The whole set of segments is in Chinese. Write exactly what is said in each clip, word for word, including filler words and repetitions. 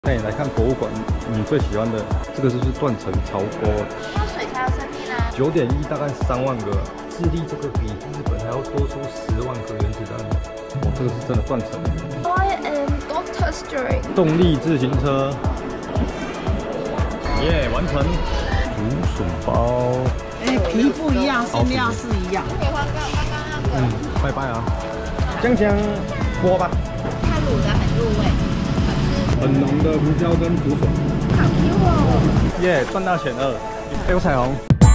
带你来看博物馆，你最喜欢的这个就是断层槽沟。 那水才有生命啊！ 九点一大概三万个，智利这个比日本还要多出十万颗原子弹。哦，这个是真的断层。 I am Doctor Strange。 动力自行车，耶、yeah, 完成。竹笋包， 哎、欸，皮不一样，馅料是一样。 可以换刚刚刚那个。 嗯，拜拜啊！酱酱锅吧。 它卤的很入味，好吃。 很浓的胡椒跟竹笋。 好 Q 哦！ 耶，赚大钱了！哎，有彩虹。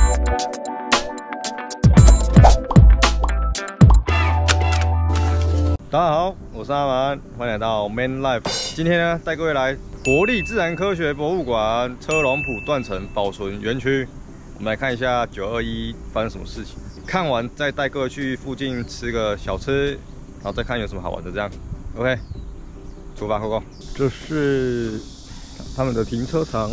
大家好，我是阿蛮，欢迎来到 Man Life。今天呢，带各位来国立自然科学博物馆车龙埔断层保存园区。我们来看一下九二一发生什么事情。看完再带各位去附近吃个小吃，然后再看有什么好玩的。这样 ，OK， 出发 ，Go Go。这是他们的停车场。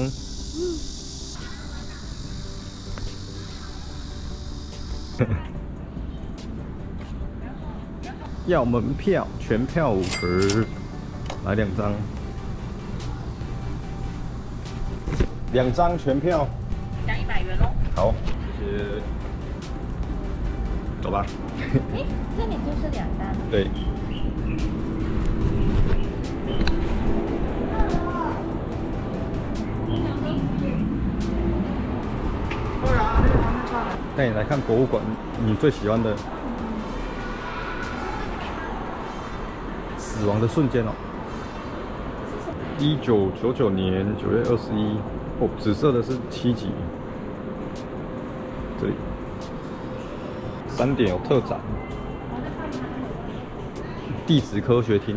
要门票，全票五十，来两张，两张全票， 加一百元喽。 好，谢谢。走吧。 哎，这里就是两单。 对。带你来看博物馆，你最喜欢的死亡的瞬间哦。一九九九年九月二十一，哦，紫色的是七级。这里三点有特展，地质科学厅。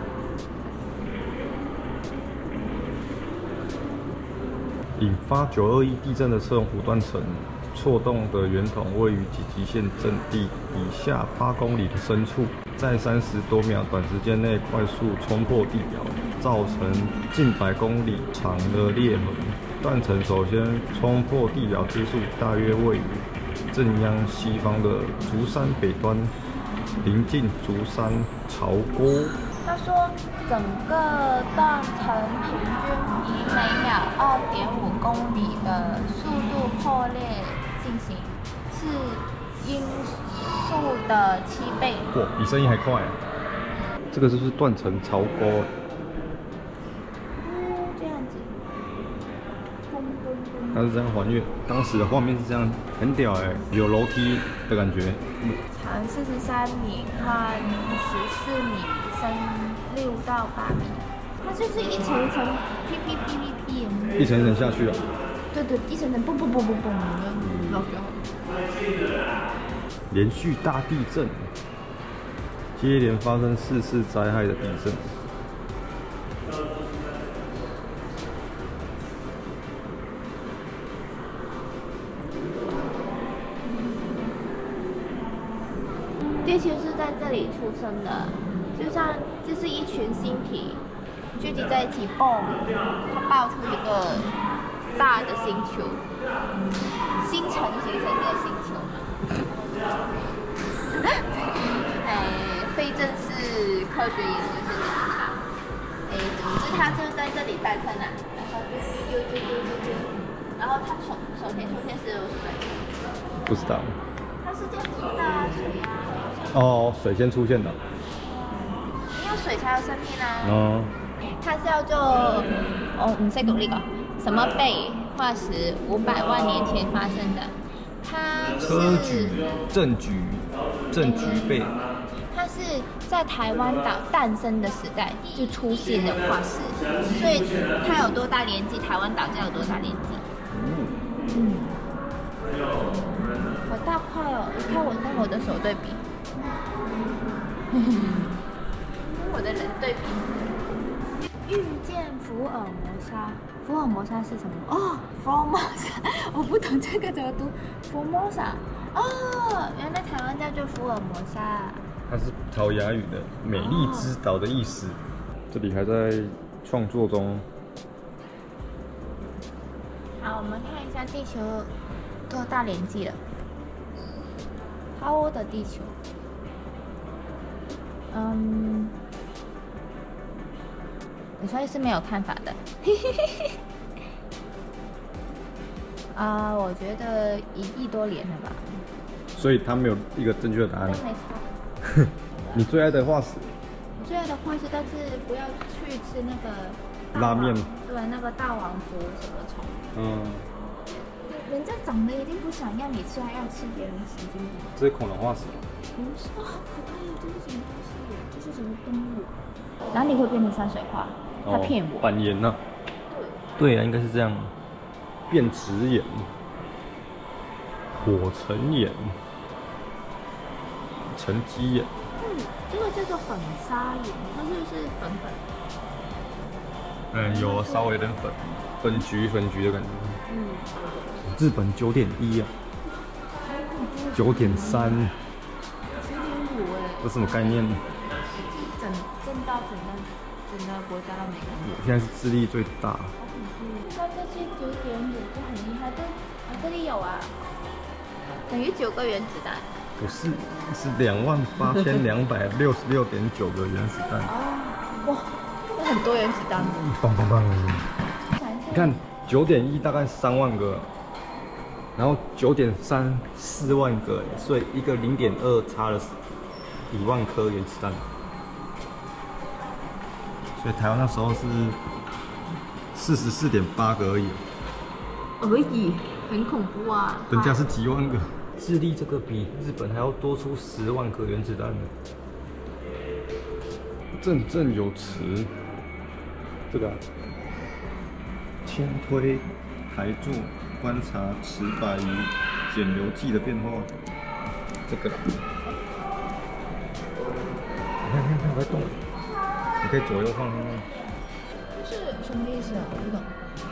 引发九二一地震的车龙埔断层错动的圆筒位于集集线阵地以下八公里的深处，在三十多秒短时间内快速冲破地表，造成近百公里长的裂痕。断层首先冲破地表之处，大约位于正央西方的竹山北端，临近竹山槽沟。 他说，整个断层平均以每秒二点五公里的速度破裂进行，是音速的七倍。 哇，比声音还快啊！这个就是断层槽沟。 嗯，这样子。 它是这样还原，当时的画面是这样，很屌哎、欸，有楼梯的感觉。 长四十三米，宽十四米，深六到八米。它就是一层一层 P P P P P， 一层一层下去了。 对对，一层层嘣嘣嘣嘣嘣， 连续大地震，接连发生四次灾害的地震。 地球是在这里出生的，就像就是一群星体聚集在一起，嘣，它爆出一个大的星球，星辰形成的星球嘛。哎，非正式科学研究是这样吧？哎，总之它就在这里诞生了，然后就就就就就就，然后它首首先出现是有水， 不知道。 它是这样出的啊，水啊。 哦，水先出现的。 因为水才有生命啊。 哦。 它叫做哦，唔識讀呢個什麼貝化石，五百萬年前發生的。它是砗磲正磲正磲貝。 它是在台湾岛诞生的时代就出现的化石，所以它有多大年纪，台湾岛就有多大年纪。嗯。好大块哦！你看我跟我的手对比。跟我的人对比，遇见福尔摩沙。福尔摩沙是什么？哦 ，Formosa， 我不懂这个怎么读 ，Formosa。哦，原来台湾叫做福尔摩沙。 它是葡萄牙语的“美丽之岛”的意思。哦、这里还在创作中。 好，我们看一下地球多大年纪了。How old的地球？嗯， 所以是没有看法的。啊、呃，我觉得一亿多连了吧。 所以他没有一个正确的答案。 没差。 你最爱的化石？ 我最爱的化石，但是不要去吃那个拉面。 对，那个大王蝠什么虫。 嗯。 人家长得一定不想要你吃，还要吃别人神经病。 这是恐龙化石。 不是啊，好可怕呀！这是什么东西？这是什么动物？哪里会变成山水画？他骗我。 板岩呢？对。对啊，应该是这样。变质岩、火成岩、沉积岩。 嗯，这个叫做粉砂岩，它是不是粉粉？ 嗯，有稍微有点粉，粉橘粉橘的感觉。 嗯。 日本九点一啊，九点三， 十点五哎， 这什么概念呢？ 整整到整个整个国家都没看过。 现在是智利最大。 好恐怖！那这些九点五就很厉害，这啊这里有啊，等于九个原子弹。 不是，是两万八千两百六十六点九个原子弹。 哦，哇，那很多原子弹。 棒棒棒！你看九点一大概三万个。然后九点三四万个，所以一个零点二差了一万颗原子弹。所以台湾那时候是四十四点八个而已。 而已，很恐怖啊！ 人家是几万个。智利这个比日本还要多出十万颗原子弹呢。振振有词，这个、啊、铅推台柱。观察雌白鱼减流剂的变化，这个，你看看看，在动，你可以左右放看看。 这是什么意思啊？我不懂。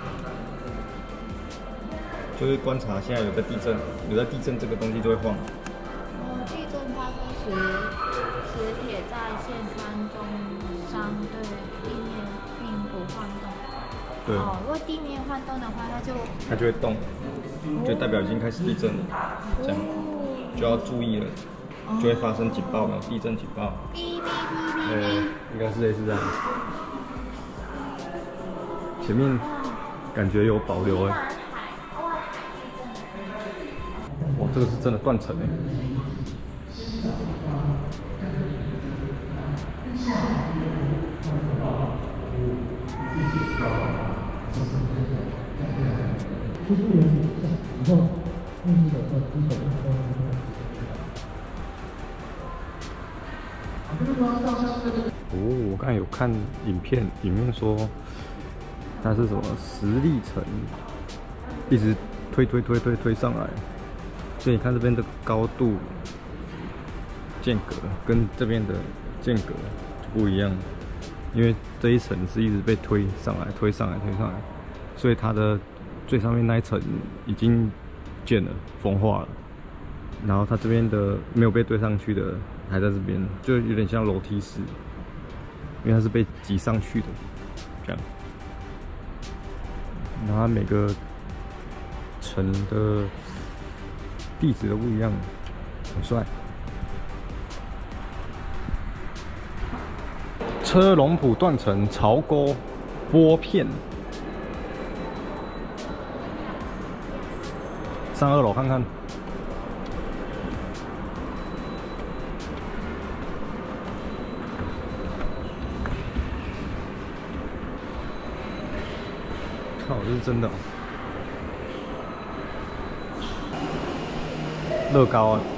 就是观察现在有在地震，有在地震这个东西就会晃。 哦，地震发生时，磁铁在线穿中相对地面并不晃动。 对。 哦，如果地面晃动的话，它就它就会动，就代表已经开始地震了，这样就要注意了，就会发生警报了，地震警报。 哔哔哔哔对，应该是类似这样。前面感觉有保留哎。哇，这个是真的断层哎。哦，我刚才有看影片，里面说它是什么实力层，一直推推推推推上来，所以你看这边的高度间隔跟这边的间隔就不一样，因为这一层是一直被推上来、推上来、推上来，所以它的最上面那一层已经不见了，风化了。然后它这边的没有被堆上去的还在这边，就有点像楼梯式，因为它是被挤上去的，这样。然后它每个层的地址都不一样，很帅。车龙埔断层槽沟拨片，上二楼看看。靠，这是真的、哦。乐高啊！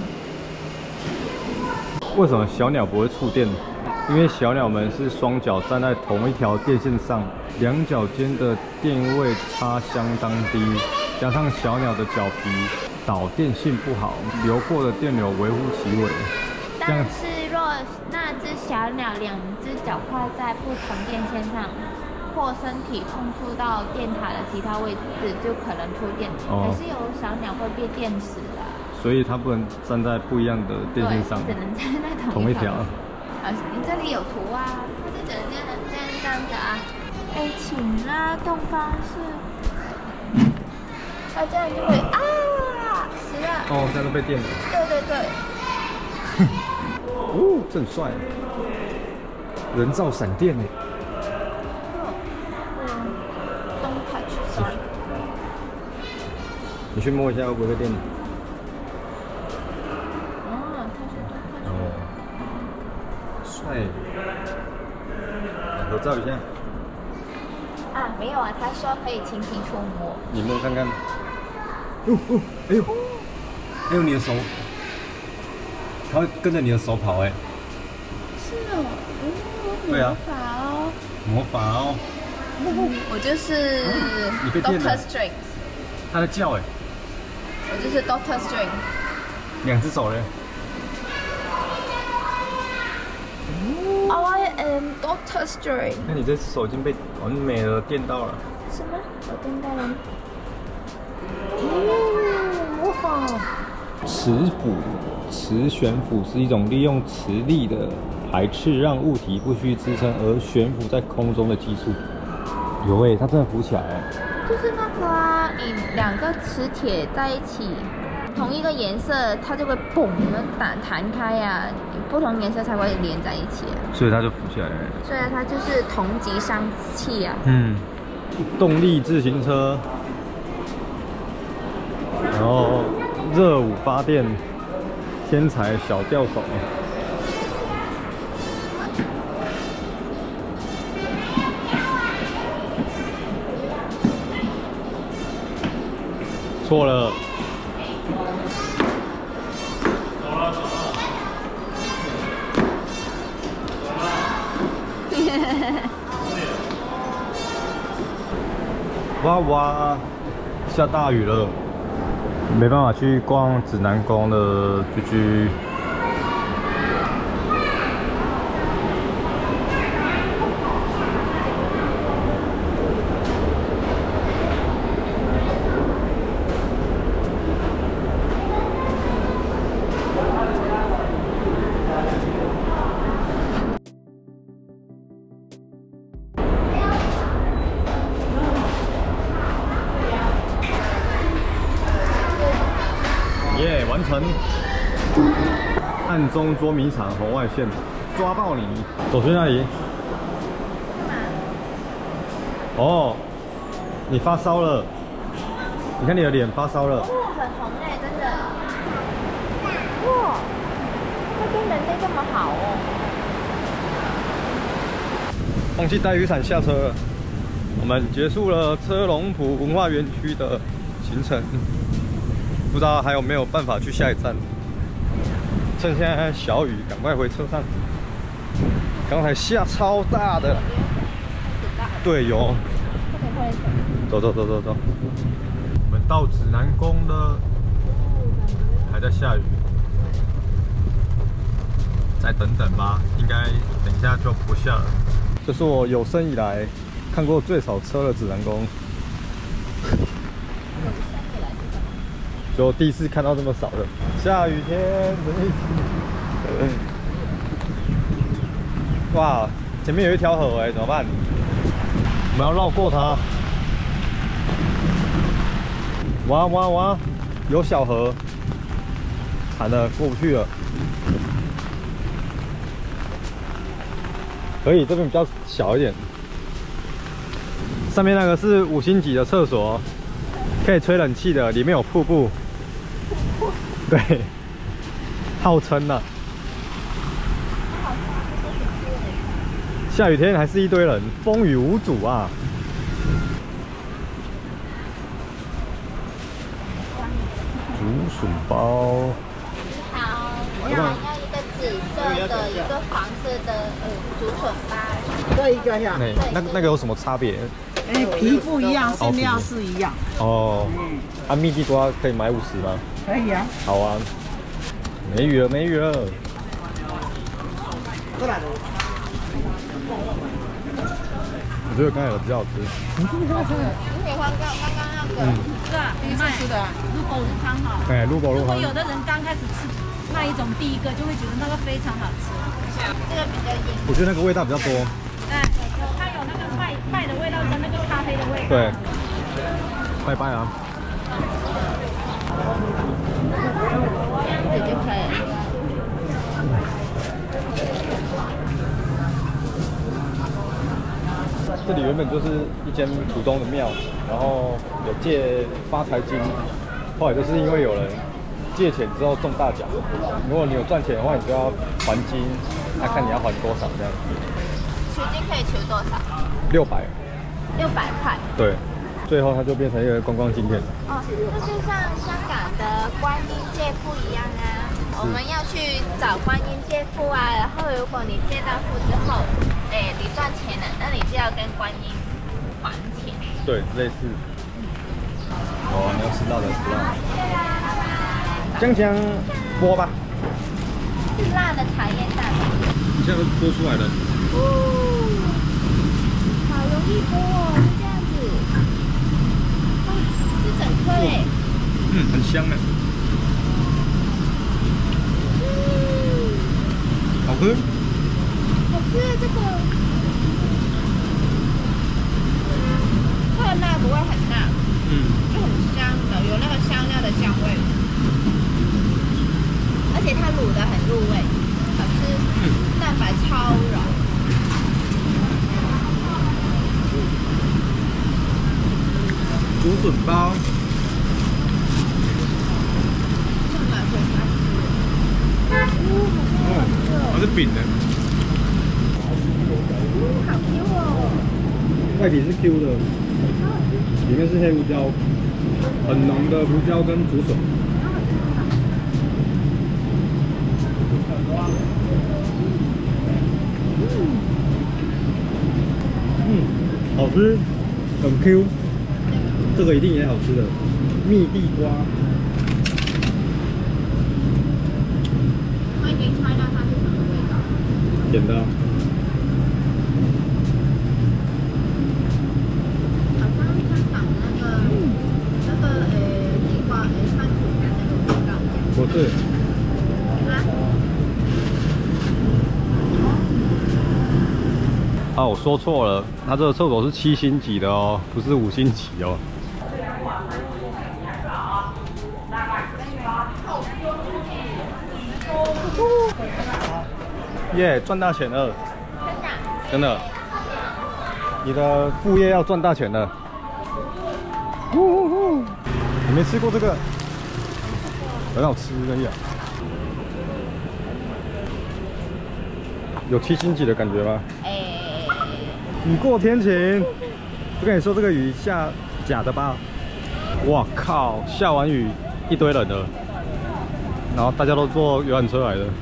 为什么小鸟不会触电？因为小鸟们是双脚站在同一条电线上，两脚间的电位差相当低，加上小鸟的脚皮导电性不好，流过的电流微乎其微。 但是若那只小鸟两只脚跨在不同电线上，或身体碰触到电塔的其他位置，就可能触电。哦、还是有小鸟会被电死的。 所以它不能站在不一样的电线上， 只能站在同一条。啊，你这里有图啊，它是只能这样这样这样子啊。哎，请拉动方式，它这样就会啊，死了。 哦，这样都被电了。 对对对。 哦，这很帅，人造闪电哎。 你去摸一下会不会电？ 哦，他说都快哦，帅，合照一下。 啊，没有啊，他说可以轻轻触摸。 你摸看看。哦哦，哎呦，还有你的手，它会跟着你的手跑哎。 是哦，哦， 对啊魔法哦。 魔法哦。 我就是你被电了 Doctor Strange， 它在叫哎。 我就是 Doctor Strange。 两只手嘞。 I am Doctor Strange。 那你这只手已经被完美的电到了。 什么？我电到了。哦，哇！ 磁浮，磁悬浮是一种利用磁力的排斥，让物体不需支撑而悬浮在空中的技术。有诶、欸，它真的浮起来哎。 就是那个啊，你两个磁铁在一起，同一个颜色，它就会嘣的弹弹开呀、啊，不同颜色才会连在一起、啊。 所以它就浮起来了。 所以它就是同级相气啊。 嗯，动力自行车，然后热舞发电，天才小教手。错了。哇哇，下大雨了，没办法去逛指南宫的居居。耶、yeah, 完成！暗中捉迷藏红外线，抓爆你！走去那里。哦，你发烧了，你看你的脸发烧了。 哦，很红哎，真的。哇，它对人类这么好哦。 忘记带雨伞下车了。我们结束了车龙埔文化园区的行程。不知道还有没有办法去下一站？趁现在小雨，赶快回车上。刚才下超大的，对，有。走走走走走。我们到指南宫了，还在下雨，再等等吧，应该等一下就不下了。这是我有生以来看过最少车的指南宫。就第一次看到这么少的下雨天，哇！前面有一条河哎，怎么办？我们要绕过它。哇哇哇！有小河，惨了，过不去了。可以，这边比较小一点。上面那个是五星级的厕所，可以吹冷气的，里面有瀑布。对，号称呢、啊，下雨天还是一堆人，风雨无阻啊！竹笋包， 好，我想要一个紫色的，一个黄色的，呃，竹笋包。 这一个呀， 那那那个有什么差别？ 哎，皮不一样，馅料是一样。 哦，啊，蜜地瓜可以买五十吗？ 可以啊。 好啊，没雨了，没雨了。 过来。 我觉得刚才有比较好吃。 你喜欢刚刚刚刚那个？ 嗯。 是啊，第一次吃的入口很刚好。 哎，鹿狗鹿汤。 如果有的人刚开始吃那一种第一个，就会觉得那个非常好吃。 这个比较硬。 我觉得那个味道比较多。 哎，它有那个麦麦的味道跟那个咖啡的味道。 对。拜拜啊。 这样子就可以了。 这里原本就是一间普通的庙，然后有借发财金， 后来就是因为有人借钱之后中大奖，如果你有赚钱的话，你就要还金，那看你要还多少这样。 取金可以取多少？ 六百。 六百块。 对，最后它就变成一个观光景点。 哦，那就像香港的观音借腹一样啊。我们要去找观音借腹啊，然后如果你借到腹之后，哎，你赚钱了，那你就要跟观音还钱。 对，类似。哦，你要吃辣的，吃辣的。香香剥吧。 是辣的茶叶蛋。 这样剥出来了。 哦，好容易剥哦，是这样子。啊，是整颗哎。 嗯，很香呢。 嗯， 好吃。 好吃这个。它的辣不会很辣。 嗯， 就很香的，有那个香料的香味，而且它卤的很入味，好吃，嗯、蛋白超软。 竹笋包， 上来回家吃。哦， 它是饼的。 好 Q 哦。 外皮是 Q 的。里面是黑胡椒，很浓的胡椒跟竹笋。嗯，好吃，很 Q。这个一定也好吃的，蜜地瓜。 我已经猜到它是什么味道。 甜的。不是。啊，我说错了，它这个厕所是七星级的哦，不是五星级哦。耶，赚大钱了！真的，你的副业要赚大钱了。呼呼呼！你没吃过这个？很好吃而已啊。有七星级的感觉吗？ 哎， 雨过天晴，不跟你说这个雨下假的吧？哇靠！下完雨一堆人了，然后大家都坐游览车来的，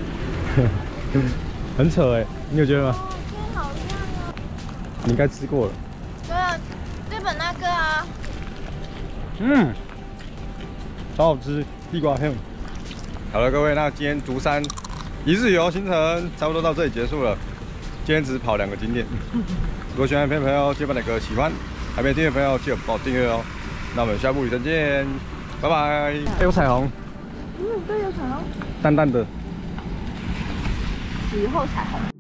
很扯哎，你有觉得吗？ 好像哦。 你应该吃过了。 对啊，日本那个啊。 嗯，超好吃，地瓜片。好了，各位，那今天竹山一日游行程差不多到这里结束了。今天只跑两个景点。如果喜欢影片的朋友，记得把那个喜欢；还没订阅的朋友，记得帮我订阅哦。那我们下部旅程见，拜拜。哎，有彩虹。 嗯，对，有彩虹。 淡淡的。 雨后彩虹。